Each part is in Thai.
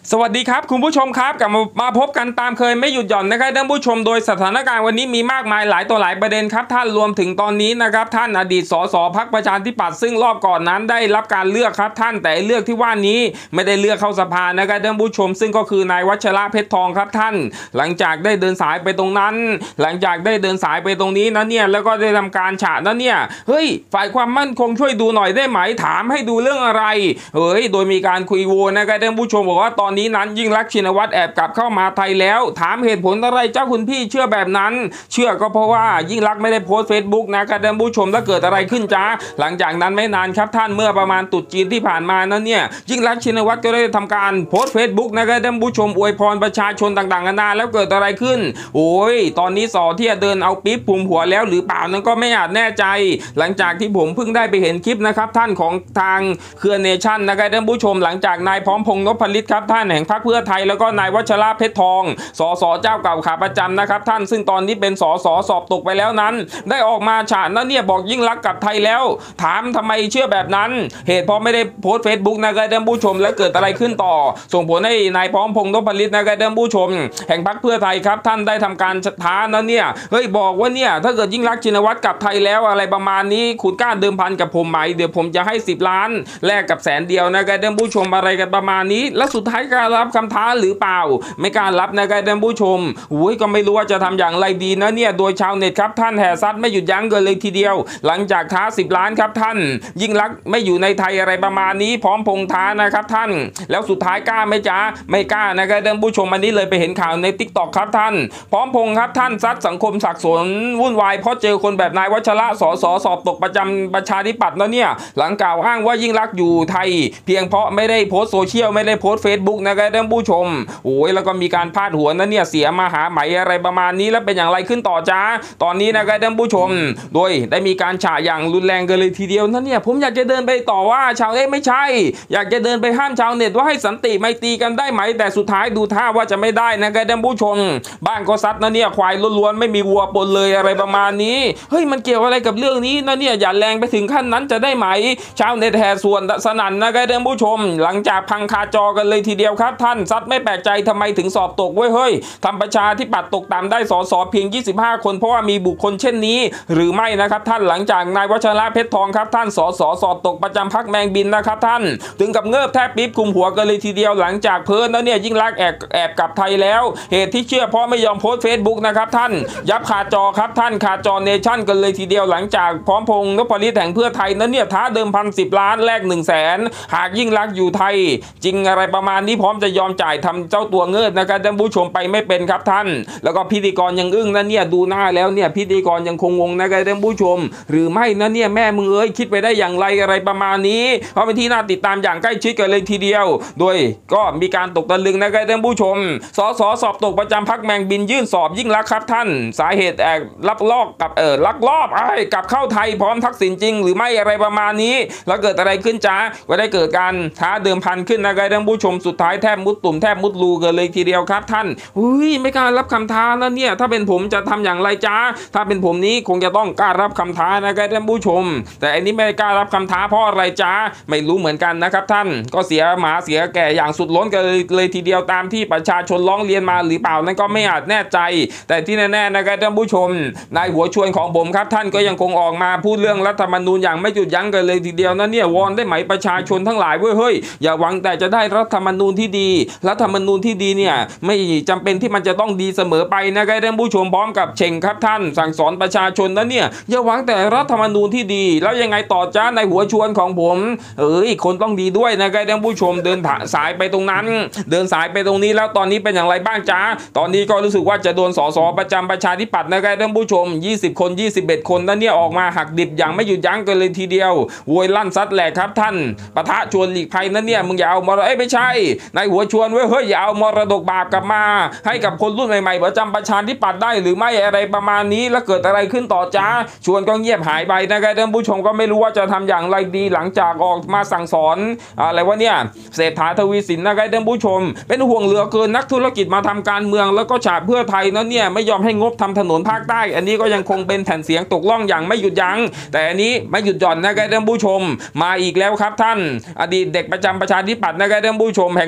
สวัสดีครับคุณผู้ชมครับกลับมาพบกันตามเคยไม่หยุดหย่อนนะครับท่านผู้ชมโดยสถานการณ์วันนี้มีมากมายหลายตัวหลายประเด็นครับท่านรวมถึงตอนนี้นะครับท่านอดีตสสพรรคประชาธิปัตย์ซึ่งรอบก่อนนั้นได้รับการเลือกครับท่านแต่เลือกที่ว่านี้ไม่ได้เลือกเข้าสภานะครับท่านผู้ชมซึ่งก็คือนายวัชระเพชรทองครับท่านหลังจากได้เดินสายไปตรงนั้นหลังจากได้เดินสายไปตรงนี้นะเนี่ยแล้วก็ได้ทำการฉะนะเนี่ยเฮ้ยฝ่ายความมั่นคงช่วยดูหน่อยได้ไหมถามให้ดูเรื่องอะไรเฮ้ยโดยมีการคุยโวนะครับท่านผู้ชมบอกว่าตอนนี้นั้นยิ่งรักชินวัตรแอบกลับเข้ามาไทยแล้วถามเหตุผลอะไรเจ้าคุณพี่เชื่อแบบนั้นเชื่อก็เพราะว่ายิ่งรักไม่ได้โพสต์เฟซบุ๊กนะครับท่านผู้ชมแล้วเกิดอะไรขึ้นจ้าหลังจากนั้นไม่นานครับท่านเมื่อประมาณตรุษจีนที่ผ่านมานั้นเนี่ยยิ่งรักชินวัตรก็ได้ทำการโพสต์เฟซบุ๊กนะครับท่านผู้ชมอวยพรประชาชนต่างๆนานาแล้วเกิดอะไรขึ้นโอ้ยตอนนี้สอที่จะเดินเอาปิ๊บปุ่มหัวแล้วหรือเปล่านั้นก็ไม่อาจแน่ใจหลังจากที่ผมเพิ่งได้ไปเห็นคลิปนะครับท่านของทางเครือเนชั่นนะครับท่านผู้ชมหลังจากนายพร้อมพงษ์นพฤทธิ์ครับท่านแห่งพรรคเพื่อไทยแล้วก็นายวัชระเพชรทองสสเจ้าเก่าขาประจำนะครับท่านซึ่งตอนนี้เป็นสสสอบตกไปแล้วนั้นได้ออกมาฉะนั้นเนี่ยบอกยิ่งรักกับไทยแล้วถามทำไมเชื่อแบบนั้นเหตุเพราะไม่ได้โพสต์เฟซบุ๊กนะครับท่านผู้ชมแล้วเกิดอะไรขึ้นต่อส่งผลให้นายพร้อมพงษ์นพฤทธิ์นะครับท่านผู้ชมแห่งพรรคเพื่อไทยครับท่านได้ทำการท้านั้นเนี่ยเฮ้ยบอกว่าเนี่ยถ้าเกิดยิ่งรักชินวัตรกับไทยแล้วอะไรประมาณนี้คุณกล้าเดิมพันกับผมไหมเดี๋ยวผมจะให้10 ล้านแลกกับ100,000 เดียวนะครับท่านผู้ชมอะไรกันประมาณนี้แล้วสุดท้ายการรับคำท้าหรือเปล่าไม่กล้ารับนะครับท่านผู้ชมอุ้ยก็ไม่รู้ว่าจะทำอย่างไรดีนะเนี่ยโดยชาวเน็ตครับท่านแห่ซัดไม่หยุดยั้งกันเลยทีเดียวหลังจากท้า10 ล้านครับท่านยิ่งรักไม่อยู่ในไทยอะไรประมาณนี้พร้อมพงท้านะครับท่านแล้วสุดท้ายกล้าไหมจ๊ะไม่กล้านะครับท่านผู้ชมอันนี้เลยไปเห็นข่าวใน TikTok ครับท่านพร้อมพงครับท่านซัดสังคมสับสนวุ่นวายเพราะเจอคนแบบนายวัชระสสสอบตกประจำประชาธิปัตย์แล้วเนี่ยหลังกล่าวอ้างว่ายิ่งรักอยู่ไทยเพียงเพราะไม่ได้โพสต์โซเชียลไม่ได้โพสต์ Facebook นะครับท่านผู้ชมโอ้ยแล้วก็มีการพาดหัวนั้นเนี่ยเสียมาหาไหมอะไรประมาณนี้แล้วเป็นอย่างไรขึ้นต่อจ้าตอนนี้นะครับท่านผู้ชมโดยได้มีการฉะอย่างรุนแรงกันเลยทีเดียวนั่นเนี่ยผมอยากจะเดินไปต่อว่าชาวเน็ตไม่ใช่อยากจะเดินไปห้ามชาวเน็ตว่าให้สันติไมตรีกันได้ไหมแต่สุดท้ายดูท่าว่าจะไม่ได้นะครับท่านผู้ชมบ้านก็ซัดนะเนี่ยควายล้วนๆไม่มีวัวปนเลยอะไรประมาณนี้เฮ้ยมันเกี่ยวอะไรกับเรื่องนี้นะเนี่ยอย่าแรงไปถึงขั้นนั้นจะได้ไหมชาวเน็ตแห่ส่วนสนั่นนะครับท่านผู้ชมหลังจากพังคาจอกันเลยทีเดียวครับท่านซัดไม่แปลกใจทำไมถึงสอบตกเว้ยเฮ้ยทำประชาธิปัตย์ตกต่ำได้สสเพียง25 คนเพราะว่ามีบุคคลเช่นนี้หรือไม่นะครับท่านหลังจากนายวัชระเพชรทองครับท่านสสสอบตกประจำพรรคแมงบินนะครับท่านถึงกับเงิบแทบปิ๊บคุมหัวกันเลยทีเดียวหลังจากเพิ่นแล้วเนี่ยยิ่งรักแอบกลับไทยแล้วเหตุที่เชื่อเพราะไม่ยอมโพสต์ Facebook นะครับท่านยับขาจอครับท่านขาจอเนชั่นกันเลยทีเดียวหลังจากพร้อมพงษ์นพฤทธิ์แห่งเพื่อไทยนั้นเนี่ยท้าเดิมพัน10 ล้านแลก100,000หากยิ่งรักอยู่ไทยจริงอะไรประมาณนี้พร้อมจะยอมจ่ายทำเจ้าตัวเงิบนะครับท่านผู้ชมไปไม่เป็นครับท่านแล้วก็พิธีกรยังอึ้งนะเนี่ยดูหน้าแล้วเนี่ยพิธีกรยังคงงงนะครับท่านผู้ชมหรือไม่นะเนี่ยแม่มึงเอ้ยคิดไปได้อย่างไรอะไรประมาณนี้เพราะเป็นที่น่าติดตามอย่างใกล้ชิดกันเลยทีเดียวโดยก็มีการตกตะลึงนะครับท่านผู้ชมสสสอบตกประจำพรรคแมงบินยื่นสอบยิ่งรักครับท่านสาเหตุลักลอบกลับเข้าไทยพร้อมทักษิณจริงหรือไม่อะไรประมาณนี้แล้วเกิดอะไรขึ้นจ้าก็ได้เกิดการท้าเดิมพันขึ้นนะครับท่านผู้ชมสุดท้ายแทบมุดตุ่มแทบมุดรูกันเลยทีเดียวครับท่านไม่กล้ารับคำท้าแล้วเนี่ยถ้าเป็นผมจะทำอย่างไรจ้าถ้าเป็นผมนี้คงจะต้องกล้ารับคำท้านะครับท่านผู้ชมแต่อันนี้ไม่กล้ารับคำท้าเพราะอะไรจ้าไม่รู้เหมือนกันนะครับท่านก็เสียหมาเสียแก่อย่างสุดล้นกันเลยทีเดียวตามที่ประชาชนร้องเรียนมาหรือเปล่านั้นก็ไม่อาจแน่ใจแต่ที่แน่ๆนะครับท่านผู้ชมนายหัวชวนของผมครับท่านก็ยังคงออกมาพูดเรื่องรัฐธรรมนูญอย่างไม่หยุดยั้งกันเลยทีเดียวนะเนี่ยวอนได้ไหมประชาชนทั้งหลายเฮ้ยอย่าหวังแต่จะได้รัฐธรรมนูญที่ดีรัฐธรรมนูญที่ดีเนี่ยไม่จำเป็นที่มันจะต้องดีเสมอไปนะครับท่านผู้ชมพร้อมกับเช่งครับท่านสั่งสอนประชาชนนะเนี่ยอย่าหวังแต่รัฐธรรมนูญที่ดีแล้วยังไงต่อจ้าในหัวชวนของผมอีกคนต้องดีด้วยนะครับท่านผู้ชมเดินสายไปตรงนั้นเดินสายไปตรงนี้แล้วตอนนี้เป็นอย่างไรบ้างจ้าตอนนี้ก็รู้สึกว่าจะโดนสสประจำประชาธิปัตย์นะครับท่านผู้ชม20 คน21 คนนะเนี่ยออกมาหักดิบอย่างไม่หยุดยั้งกันเลยทีเดียวโวยลั่นซัดแหลกครับท่านปะทะชวนหลีกภัยนั่นเนี่ยมึงอย่าเอาไม่ใช่นายหัวชวนเฮ้ยอย่าเอามรดกบาปกลับมาให้กับคนรุ่นใหม่ๆประจำประชาธิปัตย์ได้หรือไม่อะไรประมาณนี้แล้วเกิดอะไรขึ้นต่อจ้าชวนก็เงียบหายไปนะครับท่านผู้ชมก็ไม่รู้ว่าจะทำอย่างไรดีหลังจากออกมาสั่งสอนอะไรวะเนี่ยเศรษฐาทวีสินนะครับท่านผู้ชมเป็นห่วงเหลือเกินนักธุรกิจมาทำการเมืองแล้วก็ฉาบเพื่อไทยนั้นเนี่ยไม่ยอมให้งบทำถนนภาคใต้อันนี้ก็ยังคงเป็นแผ่นเสียงตกล่องอย่างไม่หยุดยั้งแต่อันนี้ไม่หยุดหย่อนนะครับท่านผู้ชมมาอีกแล้วครับท่านอดีตเด็กประจำประชาธิปัตย์นะครับท่านผู้ชมแห่ง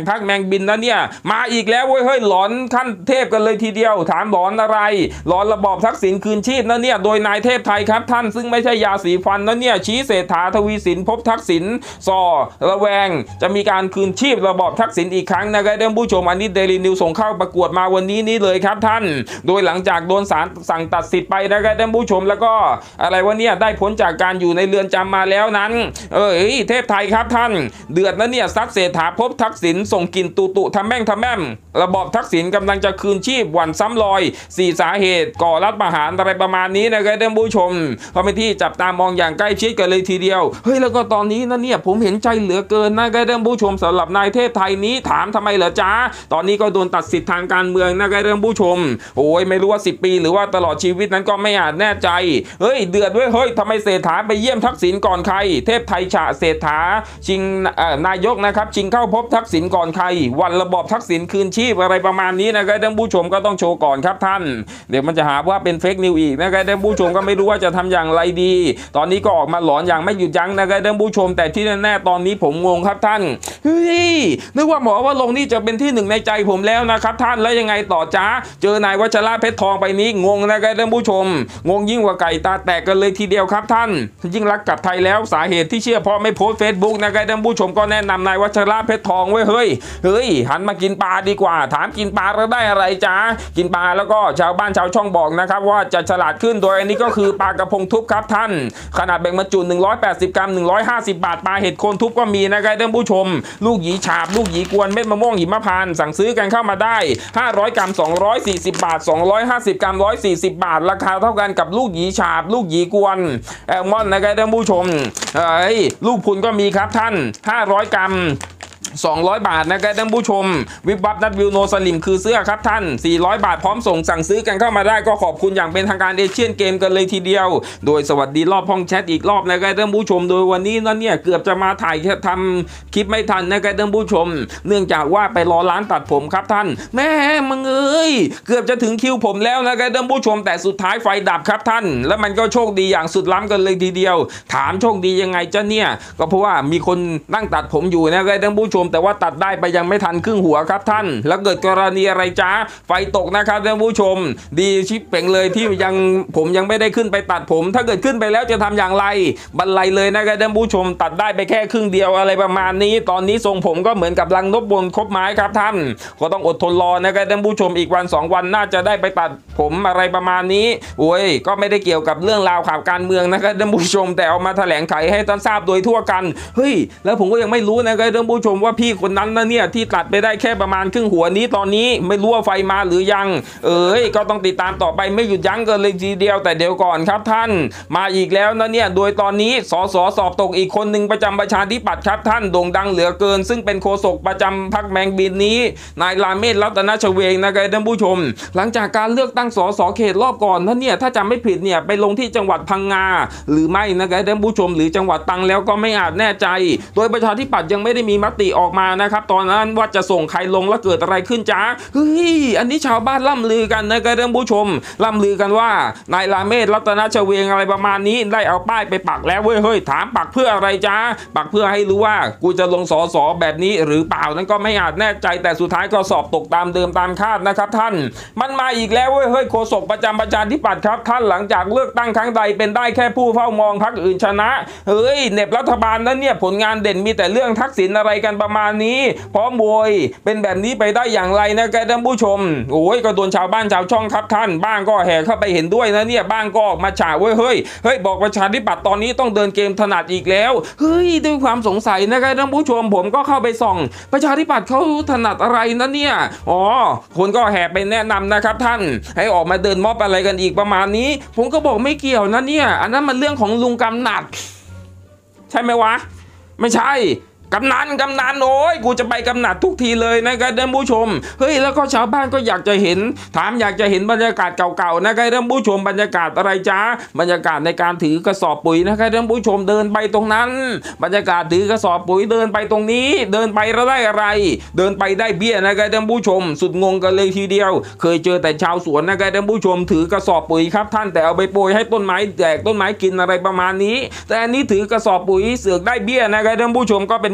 พักแมงบินนะเนี่ยมาอีกแล้วเว้ยเฮ้ยหลอนขั้นเทพกันเลยทีเดียวถามหลอนอะไรหลอนระบอบทักษิณคืนชีพนะเนี่ยโดยนายเทพไทยครับท่านซึ่งไม่ใช่ยาสีฟันนะเนี่ยชี้เศรษฐาทวีสินพบทักษิณส่อระแวงจะมีการคืนชีพระบอบทักษิณอีกครั้งนะครับท่านผู้ชมอันนี้เดลินิวส่งเข้าประกวดมาวันนี้เลยครับท่านโดยหลังจากโดนศาลสั่งตัดสิทธิ์ไปนะครับท่านผู้ชมแล้วก็อะไรวะเนี่ยได้พ้นจากการอยู่ในเรือนจำมาแล้วนั้นเทพไทยครับท่านเดือดนะเนี่ยซัดเศรษฐาพบทักษิณส่งกลิ่นตุทำแม่มระบอบทักษิณกำลังจะคืนชีพหวั่นซ้ำรอย4สาเหตุก่อรัฐประหารอะไรประมาณนี้นะครับท่านผู้ชมเพราะเป็นที่จับตามองอย่างใกล้ชิดกันเลยทีเดียวเฮ้ยแล้วก็ตอนนี้นะเนี่ยผมเห็นใจเหลือเกินนะครับท่านผู้ชมสำหรับนายเทพไทยนี้ถามทำไมเหรอจ๊ะตอนนี้ก็โดนตัดสิทธิ์ทางการเมืองนะครับท่านผู้ชมโอ้ยไม่รู้ว่า10 ปีหรือว่าตลอดชีวิตนั้นก็ไม่อาจแน่ใจเฮ้ยเดือดเฮ้ยทำไมเศรษฐาไปเยี่ยมทักษิณก่อนใครเทพไทยฉะเศรษฐาชิงนายกนะครับชิงเข้าพบทักษิณก่อนใครวันระบอบทักษิณคืนชีพอะไรประมาณนี้นะครับท่านผู้ชมก็ต้องโชว์ก่อนครับท่านเดี๋ยวมันจะหาว่าเป็นเฟกนิวอีกนะครับท่านผู้ชมก็ไม่รู้ว่าจะทำอย่างไรดีตอนนี้ก็ออกมาหลอนอย่างไม่หยุดยั้งนะครับท่านผู้ชมแต่ที่แน่ๆตอนนี้ผมงงครับท่านเฮ้ยนึกว่าหมอว่าลงนี่จะเป็นที่หนึ่งในใจผมแล้วนะครับท่านแล้วยังไงต่อจ้าเจอนายวัชระเพชรทองไปนี้งงนะครับท่านผู้ชมงงยิ่งกว่าไก่ตาแตกกันเลยทีเดียวครับท่านยิ่งรักกับไทยแล้วสาเหตุที่เชื่อเพราะไม่โพสต์ Facebook นะครับท่านผู้ชมก็แนะนำนายวัชระเพชรทองเว้ยเฮ้ยหันมากินปลาดีกว่าถามกินปลาแล้วได้อะไรจ้ากินปลาแล้วก็ชาวบ้านชาวช่องบอกนะครับว่าจะฉลาดขึ้นโดยอันนี้ก็คือปลากระพงทุบครับท่านขนาดแบ่งบรรจุ180 กรัม150 บาทปลาเห็ดโคนทุบก็มีนะครับท่านผู้ชมลูกหยีฉาบลูกหยีกวนเม็ดมะม่วงหิมพานต์สั่งซื้อกันเข้ามาได้500 กรัม240 บาท250 กรัม140 บาทราคาเท่ากันกับลูกหยีฉาบลูกหยีกวนแอลมอนนะครับท่านผู้ชมลูกพุนก็มีครับท่าน500 กรัม200 บาทนะครับท่านผู้ชมวิบวับนัดวิวโนสลิมคือเสื้อครับท่าน400 บาทพร้อมส่งสั่งซื้อกันเข้ามาได้ก็ขอบคุณอย่างเป็นทางการเอเชียนเกมกันเลยทีเดียวโดยสวัสดีรอบห้องแชทอีกรอบนะครับท่านผู้ชมโดยวันนี้นั่นเนี่ยเกือบจะมาถ่ายทำคลิปไม่ทันนะครับท่านผู้ชมเนื่องจากว่าไปรอร้านตัดผมครับท่านแม่มึงเกือบจะถึงคิวผมแล้วนะครับท่านผู้ชมแต่สุดท้ายไฟดับครับท่านแล้วมันก็โชคดีอย่างสุดล้ำกันเลยทีเดียวถามโชคดียังไงจ้ะเนี่ยก็เพราะว่ามีคนนั่งตัดผมอยู่นะครับท่านผู้ชมแต่ว่าตัดได้ไปยังไม่ทันครึ่งหัวครับท่านแล้วเกิดกรณีอะไรจ้าไฟตกนะครับท่านผู้ชมดีชิปเป่งเลยที่ผมยังไม่ได้ขึ้นไปตัดผมถ้าเกิดขึ้นไปแล้วจะทำอย่างไรบรรลัยเลยนะครับท่านผู้ชมตัดได้ไปแค่ครึ่งเดียวอะไรประมาณนี้ตอนนี้ทรงผมก็เหมือนกับลังนกบนคบไม้ครับท่านก็ต้องอดทนรอนะครับท่านผู้ชมอีกวัน2 วันน่าจะได้ไปตัดผมอะไรประมาณนี้โอ้ยก็ไม่ได้เกี่ยวกับเรื่องราวข่าวการเมืองนะครับท่านผู้ชมแต่เอามาแถลงไขให้ท่านทราบโดยทั่วกันเฮ้ยแล้วผมก็ยังไม่รู้นะครับท่านผู้ชมว่าพี่คนนั้นนะเนี่ยที่ตัดไปได้แค่ประมาณครึ่งหัวนี้ตอนนี้ไม่รู้ว่าไฟมาหรือยังก็ต้องติดตามต่อไปไม่หยุดยั้งกันเลยทีเดียวแต่เดี๋ยวก่อนครับท่านมาอีกแล้วนะเนี่ยโดยตอนนี้สสอบตกอีกคนหนึ่งประจำประชาธิปัตย์ครับท่านโด่งดังเหลือเกินซึ่งเป็นโฆษกประจำพรรคแมงบินนี้นายราเมศรัตนชเวงนะครับท่านผู้ชมหลังจากการเลือกตั้งสสเขตรอบก่อนนะเนี่ยถ้าจำไม่ผิดเนี่ยไปลงที่จังหวัดพังงาหรือไม่นะครับท่านผู้ชมหรือจังหวัดตรังแล้วก็ไม่อาจแน่ใจโดยประชาธิปัตย์ยังไม่ได้มีมติออกมานะครับตอนนั้นว่าจะส่งใครลงแล้วเกิดอะไรขึ้นจ้าเฮ้ยอันนี้ชาวบ้านล่ำลือกันนะครับท่านผู้ชมล่ำลือกันว่านายราเมศรัตนชเวงอะไรประมาณนี้ได้เอาป้ายไปปักแล้วเฮ้ยถามปักเพื่ออะไรจ้าปักเพื่อให้รู้ว่ากูจะลงสสแบบนี้หรือเปล่านั้นก็ไม่อาจแน่ใจแต่สุดท้ายก็สอบตกตามเดิมตามคาดนะครับท่านมันมาอีกแล้วเฮ้ยโฆษกประจำประชาธิปัตย์ครับท่านหลังจากเลือกตั้งครั้งใดเป็นได้แค่ผู้เฝ้ามองพรรคอื่นชนะเฮ้ยเน็บรัฐบาลนั้นเนี่ยผลงานเด่นมีแต่เรื่องทักษิณอะไรกันประมาณนี้พร้อมโวยเป็นแบบนี้ไปได้อย่างไรนะท่านผู้ชมโอ้ยก็โดนชาวบ้านชาวช่องครับท่านบ้างก็แห่เข้าไปเห็นด้วยนะเนี่ยบ้างก็ออกมาฉาเฮ้ยบอกประชาธิปัตย์ตอนนี้ต้องเดินเกมถนัดอีกแล้วเฮ้ยด้วยความสงสัยนะครับท่านผู้ชมผมก็เข้าไปส่องประชาธิปัตย์เขาถนัดอะไรนะเนี่ยคนก็แห่ไปแนะนำนะครับท่านให้ออกมาเดินม็อบอะไรกันอีกประมาณนี้ผมก็บอกไม่เกี่ยวนะเนี่ยอันนั้นมันเรื่องของลุงกำนัดใช่ไหมวะไม่ใช่กำนันโอ้ยกูจะไปกำนัดทุกทีเลยนะครับท่านผู้ชมเฮ้ยแล้วก็ชาวบ้านก็อยากจะเห็นอยากจะเห็นบรรยากาศเก่าๆนะครับท่านผู้ชมบรรยากาศอะไรจ้าบรรยากาศในการถือกระสอบปุ๋ยนะครับท่านผู้ชมเดินไปตรงนั้นบรรยากาศถือกระสอบปุ๋ยเดินไปตรงนี้เดินไปแล้วได้อะไรเดินไปได้เบี้ยนะครับท่านผู้ชมสุดงงกันเลยทีเดียวเคยเจอแต่ชาวสวนนะครับท่านผู้ชมถือกระสอบปุ๋ยครับท่านแต่เอาไปโปรยให้ต้นไม้แตกต้นไม้กินอะไรประมาณนี้แต่อันนี้ถือกระสอบปุ๋ยเสือกได้เบี้ยนะครับท่านผู้ชมก็เป็น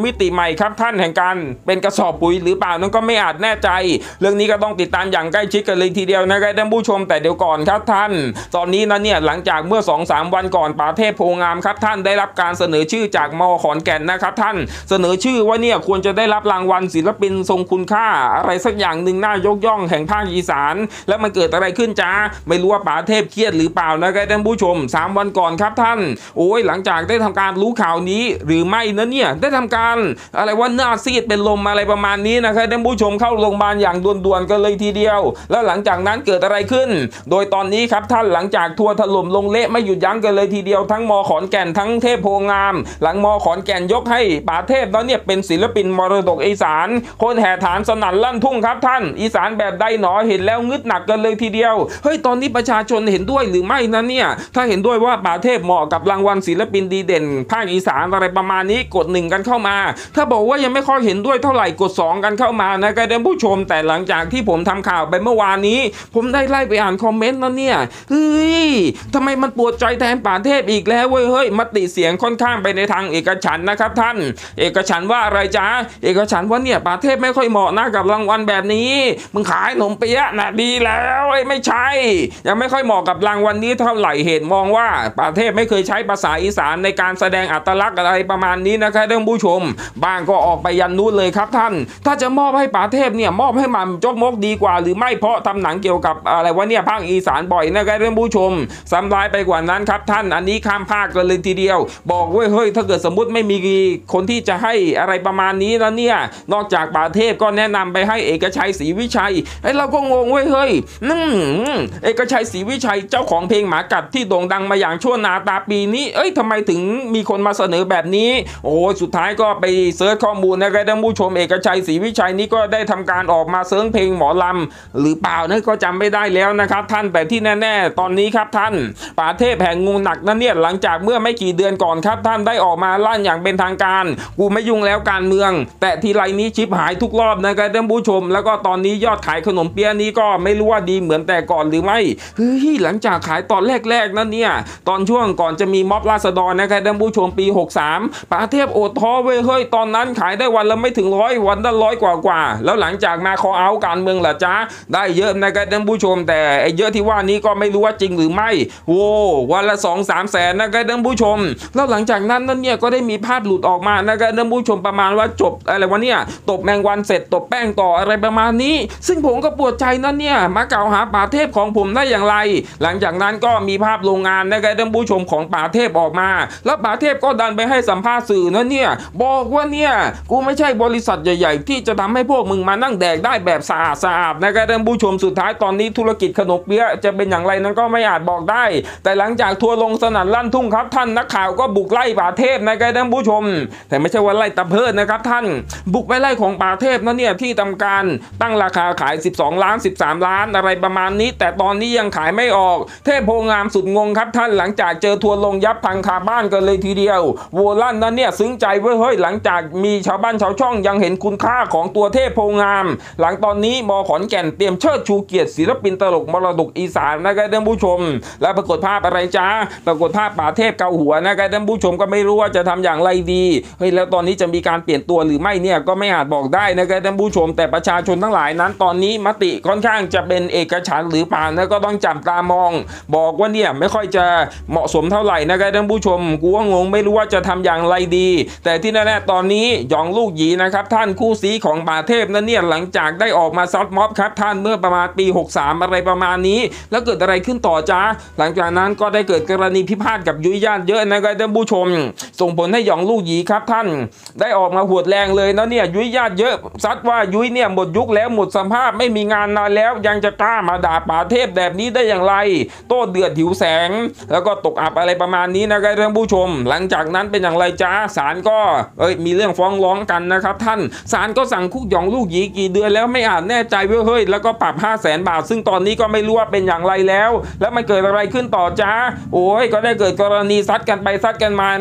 มิติใหม่ครับท่านแห่งการเป็นกระสอบปุ๋ยหรือเปล่านั้นก็ไม่อาจแน่ใจเรื่องนี้ก็ต้องติดตามอย่างใกล้ชิดกันเลยทีเดียวนะครับท่านผู้ชมแต่เดี๋ยวก่อนครับท่านตอนนี้นะเนี่ยหลังจากเมื่อ 2-3 วันก่อนป๋าเทพโพงามครับท่านได้รับการเสนอชื่อจากม.ขอนแก่นนะครับท่านเสนอชื่อว่าเนี่ยควรจะได้รับรางวัลศิลปินทรงคุณค่าอะไรสักอย่างหนึ่งน่ายกย่องแห่งภาคอีสานแล้วมันเกิดอะไรขึ้นจ้าไม่รู้ว่าป๋าเทพเครียดหรือเปล่านะครับท่านผู้ชม3 วันก่อนครับท่านโอ้ยหลังจากได้ทำการรู้ข่าวนี้หรือไม่นะเนี่ยได้ทำการอะไรว่าหน้าซีดเป็นลมอะไรประมาณนี้นะครับท่านผู้ชมเข้าโรงพยาบาลอย่างด่วนๆกันเลยทีเดียวแล้วหลังจากนั้นเกิดอะไรขึ้นโดยตอนนี้ครับท่านหลังจากทัวร์ถล่มลงเละไม่หยุดยั้งกันเลยทีเดียวทั้งม.ขอนแก่นทั้งเทพโพงามหลังม.ขอนแก่นยกให้ป๋าเทพแล้วเนี่ยเป็นศิลปินมรดกอีสานคนแห่ฐานสนั่นลั่นทุ่งครับท่านอีสานแบบใดหนอเห็นแล้วงึดหนักกันเลยทีเดียวเฮ้ยตอนนี้ประชาชนเห็นด้วยหรือไม่นะเนี่ยถ้าเห็นด้วยว่าป๋าเทพเหมาะกับรางวัลศิลปินดีเด่นภาคอีสานอะไรประมาณนี้กด1กันเข้ามาถ้าบอกว่ายังไม่ค่อยเห็นด้วยเท่าไหร่กด2กันเข้ามานะครับท่านผู้ชมแต่หลังจากที่ผมทำข่าวไปเมื่อวานนี้ผมได้ไล่ไปอ่านคอมเมนต์นะเนี่ยเฮ้ยทำไมมันปวดใจแทนป๋าเทพอีกแล้วเว้ยเฮ้ยมติเสียงค่อนข้างไปในทางเอกฉันท์นะครับท่านเอกฉันท์ว่าอะไรจ๊ะเอกฉันท์ว่าเนี่ยป๋าเทพไม่ค่อยเหมาะนะกับรางวัลแบบนี้มึงขายขนมเปี๊ยะน่ะดีแล้วไม่ใช่ยังไม่ค่อยเหมาะกับรางวัลนี้เท่าไหร่เหตุมองว่าป๋าเทพไม่เคยใช้ภาษาอีสานในการแสดงอัตลักษณ์อะไรประมาณนี้นะครับท่านผู้ชมบางก็ออกไปยันนู้นเลยครับท่านถ้าจะมอบให้ป๋าเทพเนี่ยมอบให้มันจกมกดีกว่าหรือไม่เพราะทำหนังเกี่ยวกับอะไรวะเนี่ยภาคอีสานบ่อยนะครับท่านผู้ชมซ้ำร้ายไปกว่านั้นครับท่านอันนี้ข้ามภาคกันเลยทีเดียวบอกเว้ยเฮ้ยถ้าเกิดสมมุติไม่มีคนที่จะให้อะไรประมาณนี้แล้วเนี่ยนอกจากป๋าเทพก็แนะนำไปให้เอกชัยศรีวิชัยเราก็งงเว้ยเฮ้ยเอกชัยศรีวิชัยเจ้าของเพลงหมากัดที่โด่งดังมาอย่างชั่วนาตาปีนี้ทำไมถึงมีคนมาเสนอแบบนี้โอ้สุดท้ายก็ไปเสิร์ชข้อมูลนะครับท่านผู้ชมเอกชัยศรีวิชัยนี้ก็ได้ทำการออกมาเสิร์ชเพลงหมอลำหรือเปล่านะก็จำไม่ได้แล้วนะครับท่านแต่ที่แน่ๆตอนนี้ครับท่านป๋าเทพแห่งงูหนักนั่นเนี่ยหลังจากเมื่อไม่กี่เดือนก่อนครับท่านได้ออกมาลั่นอย่างเป็นทางการกูไม่ยุ่งแล้วการเมืองแต่ทีไรนี้ชิปหายทุกรอบนะครับท่านผู้ชมแล้วก็ตอนนี้ยอดขายขนมเปี๊ยะนี้ก็ไม่รู้ว่าดีเหมือนแต่ก่อนหรือไม่เฮ้ยหลังจากขายตอนแรกๆนั่นเนี่ยตอนช่วงก่อนจะมีม็อบราษฎรนะครับท่านผู้ชมปี63ป๋าเทพโอดท้อเว้ยเฮ้ยตอนนั้นขายได้วันละไม่ถึง100วันละ100กว่าแล้วหลังจากมาคอเอาการเมืองล่ะจ๊ะได้เยอะนะครับท่านผู้ชมแต่ไอ้เยอะที่ว่านี้ก็ไม่รู้ว่าจริงหรือไม่โว้วันละ 2-3 แสนนะครับท่านผู้ชมแล้วหลังจากนั้นนั่นเนี่ยก็ได้มีภาพหลุดออกมานะครับท่านผู้ชมประมาณว่าจบอะไรวะเนี่ยตบแมงวันเสร็จตบแป้งต่ออะไรประมาณนี้ซึ่งผมก็ปวดใจนั่นเนี่ยมากล่าวหาป๋าเทพของผมได้อย่างไรหลังจากนั้นก็มีภาพโรงงานนะครับท่านผู้ชมของป๋าเทพออกมาแล้วป๋าเทพก็ดันไปให้สัมภาษณ์สื่อนั่นเนี่ยบอกว่าเนี่ยกูไม่ใช่บริษัทใหญ่ๆที่จะทำให้พวกมึงมานั่งแดกได้แบบสะอาดนะครับท่านผู้ชมสุดท้ายตอนนี้ธุรกิจขนมเปี๊ยะจะเป็นอย่างไรนั้นก็ไม่อาจบอกได้แต่หลังจากทัวร์ลงสนั่นลั่นทุ่งครับท่านนักข่าวก็บุกไล่ป๋าเทพนะครับท่านผู้ชมแต่ไม่ใช่ว่าไล่ตะเพิดนะครับท่านบุกไปไล่ของป๋าเทพนั่นเนี่ยที่ทำการตั้งราคาขาย12 ล้าน13 ล้านอะไรประมาณนี้แต่ตอนนี้ยังขายไม่ออกเทพโพงามสุดงงครับท่านหลังจากเจอทัวร์ลงยับพังคาบ้านกันเลยทีเดียวโวลั่นนั่นเนี่ยซึ้งใจเว้ยเฮ้ยหลังจากมีชาวบ้านชาวช่องยังเห็นคุณค่าของตัวเทพโพงามหลังตอนนี้ม.ขอนแก่นเตรียมเชิดชูเกียรติศิลปินตลกมรดกอีสานนะครับท่านผู้ชมและปรากฏภาพอะไรจ้าปรากฏภาพป๋าเทพเกาหัวนะครับท่านผู้ชมก็ไม่รู้ว่าจะทำอย่างไรดีเฮ้ยแล้วตอนนี้จะมีการเปลี่ยนตัวหรือไม่เนี่ยก็ไม่อาจบอกได้นะครับท่านผู้ชมแต่ประชาชนทั้งหลายนั้นตอนนี้มติค่อนข้างจะเป็นเอกฉันท์หรือเปล่านะก็ต้องจับตามองบอกว่าเนี่ยไม่ค่อยจะเหมาะสมเท่าไหร่นะครับท่านผู้ชมกูว่างงไม่รู้ว่าจะทำอย่างไรดีแต่ที่แน่ๆตอนนี้หยองลูกหยีนะครับท่านคู่ซีของป๋าเทพนั้นเนี่ยหลังจากได้ออกมาซัดม็อบครับท่านเมื่อประมาณปี63อะไรประมาณนี้แล้วเกิดอะไรขึ้นต่อจ้าหลังจากนั้นก็ได้เกิดกรณีพิพาทกับยุ้ยญาติเยอะนะครับท่านผู้ชมส่งผลให้หยองลูกหยีครับท่านได้ออกมาหวดแรงเลยนะเนี่ยยุ้ยญาติเยอะซัดว่ายุ้ยเนี่ยหมดยุคแล้วหมดสภาพไม่มีงานนานแล้วยังจะกล้ามาด่าป๋าเทพแบบนี้ได้อย่างไรโต้เดือดหิวแสงแล้วก็ตกอับอะไรประมาณนี้นะครับท่านผู้ชมหลังจากนั้นเป็นอย่างไรจ้าศาลก็มีเรื่องฟ้องร้องกันนะครับท่านศาลก็สั่งคุกหยองลูกหยีกี่เดือนแล้วไม่อาจแน่ใจเฮ้ยแล้วก็ปรับ 500,000 บาทซึ่งตอนนี้ก็ไม่รู้ว่าเป็นอย่างไรแล้วมันเกิดอะไรขึ้นต่อจ้าโอ้ยก็ได้เกิดกรณีซัดกันไปซัดกันมานะครับท่าน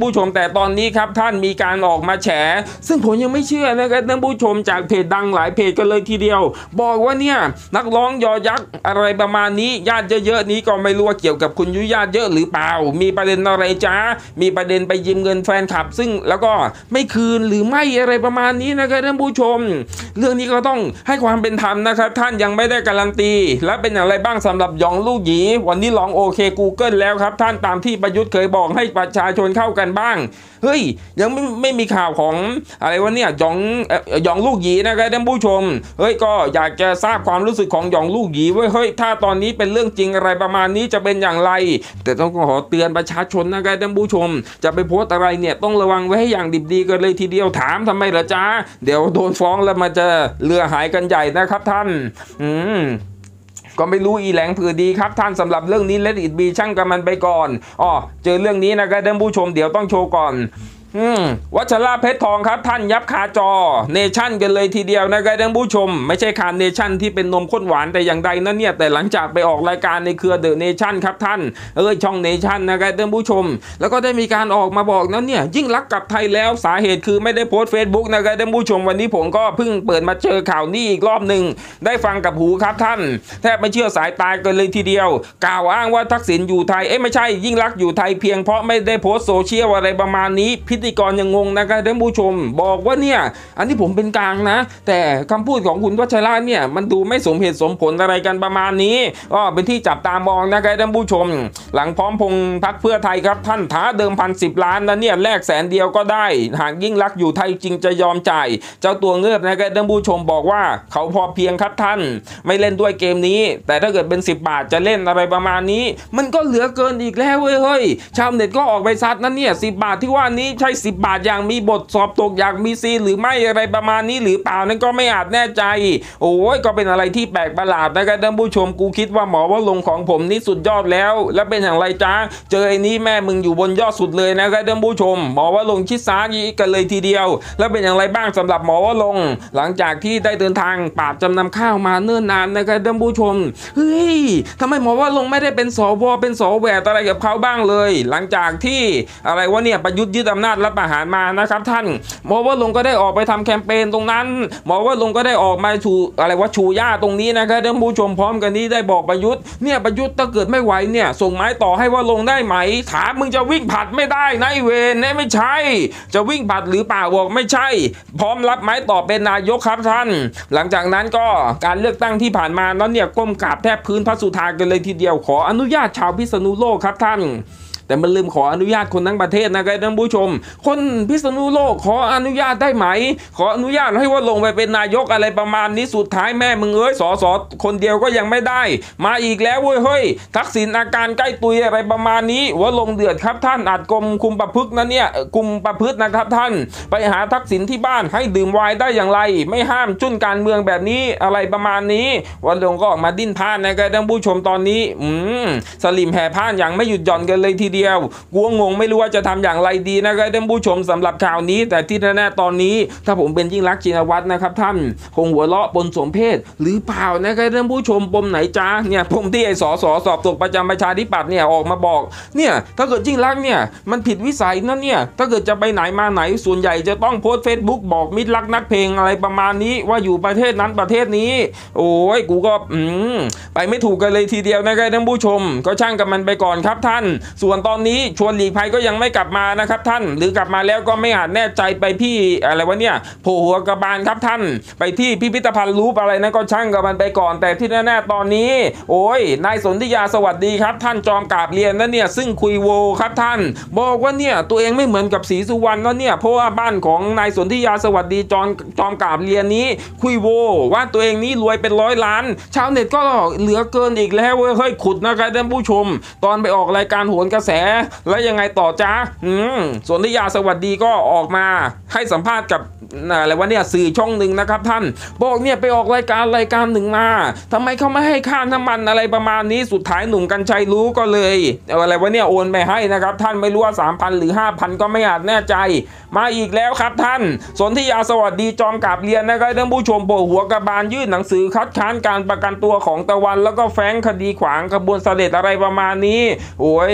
ผู้ชมแต่ตอนนี้ครับท่านมีการออกมาแฉซึ่งผมยังไม่เชื่อนะครับท่านผู้ชมจากเพจดังหลายเพจกันเลยทีเดียวบอกว่าเนี่ยนักร้องยอยักษ์อะไรประมาณนี้ญาติเยอะๆนี้ก็ไม่รู้ว่าเกี่ยวกับคุณยุญาติเยอะหรือเปล่ามีประเด็นอะไรจ้ามีประเด็นไปยืมเงินแฟนคลับซึ่งแล้วก็ไม่คืนหรือไม่อะไรประมาณนี้นะครับท่านผู้ชมเรื่องนี้ก็ต้องให้ความเป็นธรรมนะครับท่านยังไม่ได้การันตีและเป็นอย่างไรบ้างสำหรับหยองลูกหยีวันนี้ลองโอเค Google แล้วครับท่านตามที่ประยุทธ์เคยบอกให้ประชาชนเข้ากันบ้างเฮ้ยยังไม่มีข่าวของอะไรวะเนี่ยหยองลูกหยีนะครับท่านผู้ชมเฮ้ยก็อยากจะทราบความรู้สึกของหยองลูกหยีเฮ้ยถ้าตอนนี้เป็นเรื่องจริงอะไรประมาณนี้จะเป็นอย่างไรแต่ต้องขอเตือนประชาชนนะครับท่านผู้ชมจะไปโพสต์อะไรเนี่ยต้องระวังไว้ให้อย่างดิบดีกันเลยทีเดียวถามทำไมล่ะจ๊ะเดี๋ยวโดนฟ้องแล้วมันจะเรือหายกันใหญ่นะครับท่านก็ไม่รู้อีแหลงผือดีครับท่านสำหรับเรื่องนี้เลดอิทบีช่างกับมันไปก่อนเจอเรื่องนี้นะครับท่านผู้ชมเดี๋ยวต้องโชว์ก่อนวัชราเพชรทองครับท่านยับคาจอเนชั่นกันเลยทีเดียวนะครับท่านผู้ชมไม่ใช่คาเนชั่นที่เป็นนมข้นหวานแต่อย่างใดนั่นเนี่ยแต่หลังจากไปออกรายการในเครือเดอะเนชั่นครับท่านช่องเนชั่นนะครับท่านผู้ชมแล้วก็ได้มีการออกมาบอกนั้นเนี่ยยิ่งรักกับไทยแล้วสาเหตุคือไม่ได้โพสต์ Facebook นะครับท่านผู้ชมวันนี้ผมก็เพิ่งเปิดมาเจอข่าวนี้อีกรอบหนึ่งได้ฟังกับหูครับท่านแทบไม่เชื่อสายตากันเลยทีเดียวกล่าวอ้างว่าทักษิณอยู่ไทยไม่ใช่ยิ่งรักอยู่ไทยเพียงเพราะไม่ได้โพสต์โซเชียลอะไรประมาณนี้พิธีกรยังงงนะครับท่านผู้ชมบอกว่าเนี่ยอันนี้ผมเป็นกลางนะแต่คำพูดของคุณวัชระเนี่ยมันดูไม่สมเหตุสมผลอะไรกันประมาณนี้ก็เป็นที่จับตามองนะครับท่านผู้ชมหลังพร้อมพงษ์พรรคเพื่อไทยครับท่านท้าเดิมพัน10 ล้านนะเนี่ยแลก100,000ก็ได้หากยิ่งรักอยู่ไทยจริงจะยอมจ่ายเจ้าตัวเงือบนะครับท่านผู้ชมบอกว่าเขาพอเพียงครับท่านไม่เล่นด้วยเกมนี้แต่ถ้าเกิดเป็น10 บาทจะเล่นอะไรประมาณนี้มันก็เหลือเกินอีกแล้วเฮ้ยชาวเน็ตก็ออกไปซัดนั่นเนี่ย10 บาทที่ว่านี้ใช่10 บาทอย่างมีบทสอบตกอยากมีซีหรือไม่อะไรประมาณนี้หรือเปล่านั้นก็ไม่อาจแน่ใจโอ้ยก็เป็นอะไรที่แปลกประหลาดนะครับท่านผู้ชมกูคิดว่าหมอว่าลงของผมนี่สุดยอดแล้วและเป็นอย่างไรจ้าเจอไอ้นี้แม่มึงอยู่บนยอดสุดเลยนะครับท่านผู้ชมหมอว่าลงชิดซ้ายกันเลยทีเดียวแล้วเป็นอย่างไรบ้างสำหรับหมอว่าลงหลังจากที่ได้เดินทางปราบจำนำข้าวมาเนิ่นนานนะครับท่านผู้ชมเฮ้ยทำไมหมอว่าลงไม่ได้เป็นสวเป็นสแหวอะไรกับเขาบ้างเลยหลังจากที่อะไรวะเนี่ยประยุทธ์ยึดอำนาจรัฐประหารมานะครับท่านหมอว่าลงก็ได้ออกไปทำแคมเปญตรงนั้นหมอว่าลงก็ได้ออกมาชูอะไรว่าชูย่าตรงนี้นะครับท่านผู้ชมพร้อมกันนี้ได้บอกประยุทธ์เนี่ยประยุทธ์ถ้าเกิดไม่ไหวเนี่ยส่งไม้ต่อให้ว่าลงได้ไหมถามมึงจะวิ่งผัดไม่ได้นะไอเวนเนี่ยไม่ใช่จะวิ่งผัดหรือเปล่าบอกไม่ใช่พร้อมรับไม้ต่อเป็นนายกครับท่านหลังจากนั้นก็การเลือกตั้งที่ผ่านมานั้นเนี่ยก้มกราบแทบพื้นพระสุธากันเลยทีเดียวขออนุญาตชาวพิษณุโลกครับท่านแต่มันลืมขออนุญาตคนทั้งประเทศนะครับท่านผู้ชมคนพิษณุโลกขออนุญาตได้ไหมขออนุญาตให้ว่าลงไปเป็นนายกอะไรประมาณนี้สุดท้ายแม่มึงสสคนเดียวก็ยังไม่ได้มาอีกแล้วเฮ้ยทักษิณอาการใกล้ตุยอะไรประมาณนี้ว่าลงเดือดครับท่านอาจกรมคุมประพฤตินะเนี่ยคุมประพฤตินะครับท่านไปหาทักษิณที่บ้านให้ดื่มไวน์ได้อย่างไรไม่ห้ามจุ้นการเมืองแบบนี้อะไรประมาณนี้ว่าลงก็ออกมาดิ้นพล่านนะครับท่านผู้ชมตอนนี้สลิมแห่ผ้านอย่างไม่หยุดหย่อนกันเลยทีเดียวกลัวงงไม่รู้ว่าจะทำอย่างไรดีนะครับท่านผู้ชมสำหรับข่าวนี้แต่ที่แน่ๆตอนนี้ถ้าผมเป็นยิ่งรักชินวัตรนะครับท่านคงหัวเราะปนสมเพศหรือเปล่านะครับท่านผู้ชมปมไหนจ้าเนี่ยปมที่ไอ้สสสอบตกประจำประชาธิปัตย์เนี่ยออกมาบอกเนี่ยถ้าเกิดยิ่งรักเนี่ยมันผิดวิสัยนั่นเนี่ยถ้าเกิดจะไปไหนมาไหนส่วนใหญ่จะต้องโพสต์ Facebook บอกมิตรรักนักเพลงอะไรประมาณนี้ว่าอยู่ประเทศนั้นประเทศนี้โอ้ยกูก็ไปไม่ถูกกันเลยทีเดียวนะครับท่านผู้ชมก็ช่างกับมันไปก่อนครับท่านส่วนตอนนี้ชวนหลีกภัยก็ยังไม่กลับมานะครับท่านหรือกลับมาแล้วก็ไม่อาจแน่ใจไปพี่อะไรวะเนี่ยโผล่หัวกระบาลครับท่านไปที่พิพิธภัณฑ์รูปอะไรนั้นก็ช่างกับมันไปก่อนแต่ที่แน่ๆตอนนี้โอ้ยนายสนธิยาสวัสดีครับท่านจอมกราบเรียนนะเนี่ยซึ่งคุยโวครับท่านบอกว่าเนี่ยตัวเองไม่เหมือนกับศรีสุวรรณนะเนี่ยเพราะว่าบ้านของนายสนธิยาสวัสดีจอมกราบเรียนนี้คุยโวว่าตัวเองนี้รวยเป็น100 ล้านชาวเน็ตก็เหลือเกินอีกแล้วเฮ้ยขุดนะครับท่านผู้ชมตอนไปออกรายการโหนกระแสแล้วยังไงต่อจ้าสนธิยาสวัสดีก็ออกมาให้สัมภาษณ์กับอะไรวะเนี่ยสื่อช่องหนึ่งนะครับท่านบอกเนี่ยไปออกรายการหนึ่งมาทำไมเขาไม่ให้ค่าน้ำมันอะไรประมาณนี้สุดท้ายหนุ่มกัญชัยรู้ก็เลยอะไรวะเนี่ยโอนไปให้นะครับท่านไม่รู้ว่า 3,000 หรือ 5,000 ก็ไม่อาจแน่ใจมาอีกแล้วครับท่านสนธิยาสวัสดีจอมกราบเรียนนะครับท่านผู้ชมโผล่หัวกระบาลยื่นหนังสือคัดค้านการประกันตัวของตะวันแล้วก็แฟ้งคดีขวางกระบวนเสด็จอะไรประมาณนี้โอ้ยก็ได้ทำ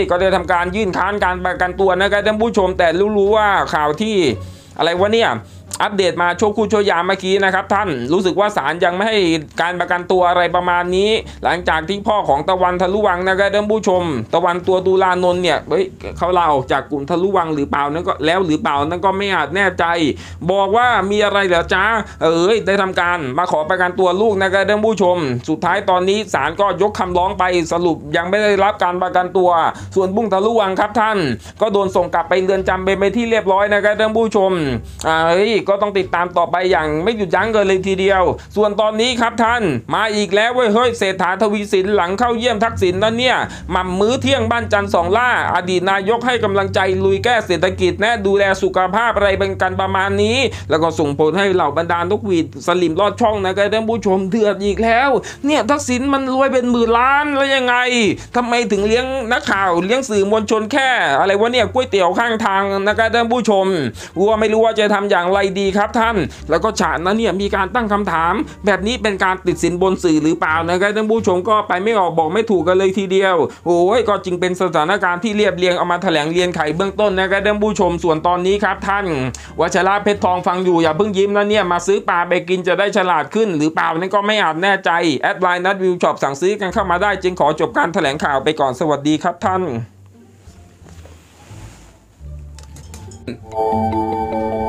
ำการยื่นค้านการประกันตัวนะครับท่านผู้ชมแต่รู้ว่าข่าวที่อะไรวะเนี่ยอัปเดตมาโชคุโชยามเมื่อกี้นะครับท่านรู้สึกว่าศาลยังไม่ให้การประกันตัวอะไรประมาณนี้หลังจากที่พ่อของตะวันทะลุวังนะครับท่านผู้ชมตะวันตัวตุลานนท์เนี่ยเขาลาออกจากกลุ่มทะลุวังหรือเปล่านั่นก็แล้วหรือเปล่านั่นก็ไม่อาจแน่ใจบอกว่ามีอะไรเหรอจ้าได้ทำการมาขอประกันตัวลูกนะครับท่านผู้ชมสุดท้ายตอนนี้ศาลก็ยกคำร้องไปสรุปยังไม่ได้รับการประกันตัวส่วนบุ้งทะลุวังครับท่านก็โดนส่งกลับไปเรือนจำไปที่เรียบร้อยนะครับท่านผู้ชมก็ต้องติดตามต่อไปอย่างไม่หยุดยั้งกันเลยทีเดียวส่วนตอนนี้ครับท่านมาอีกแล้วเฮ้ยเศรษฐาทวีสินหลังเข้าเยี่ยมทักษิณนั่นเนี่ยหม่ำมื้อเที่ยงบ้านจันทร์สองล่าอดีตนายกให้กำลังใจลุยแก้เศรษฐกิจแนะดูแลสุขภาพอะไรเป็นกันประมาณนี้แล้วก็ส่งผลให้เหล่าบรรดานกหวีดสลิมลอดช่องนะครับท่านผู้ชมเดือดอีกแล้วเนี่ยทักษิณมันรวยเป็นหมื่นล้านแล้วยังไงทำไมถึงเลี้ยงนักข่าวเลี้ยงสื่อมวลชนแค่อะไรวะเนี่ยก๋วยเตี๋ยวข้างทางนะครับท่านผู้ชมว่าไม่รู้ว่าจะทำอย่างไรดีครับท่านแล้วก็ฉะนั้นเนี่ยมีการตั้งคำถามแบบนี้เป็นการติดสินบนสื่อหรือเปล่านะครับท่านผู้ชมก็ไปไม่ออกบอกไม่ถูกกันเลยทีเดียวโอ้ยก็จึงเป็นสถานการณ์ที่เรียบเรียงเอามาแถลงเรียนไขเบื้องต้นนะครับท่านผู้ชมส่วนตอนนี้ครับท่านวชระเพชรทองฟังอยู่อย่าเพิ่งยิ้มนะเนี่ยมาซื้อปลาไปกินจะได้ฉลาดขึ้นหรือเปล่านั่นก็ไม่อาจแน่ใจแอดไลน์นัดวิวช็อปสั่งซื้อกันเข้ามาได้จึงขอจบการแถลงข่าวไปก่อนสวัสดีครับท่าน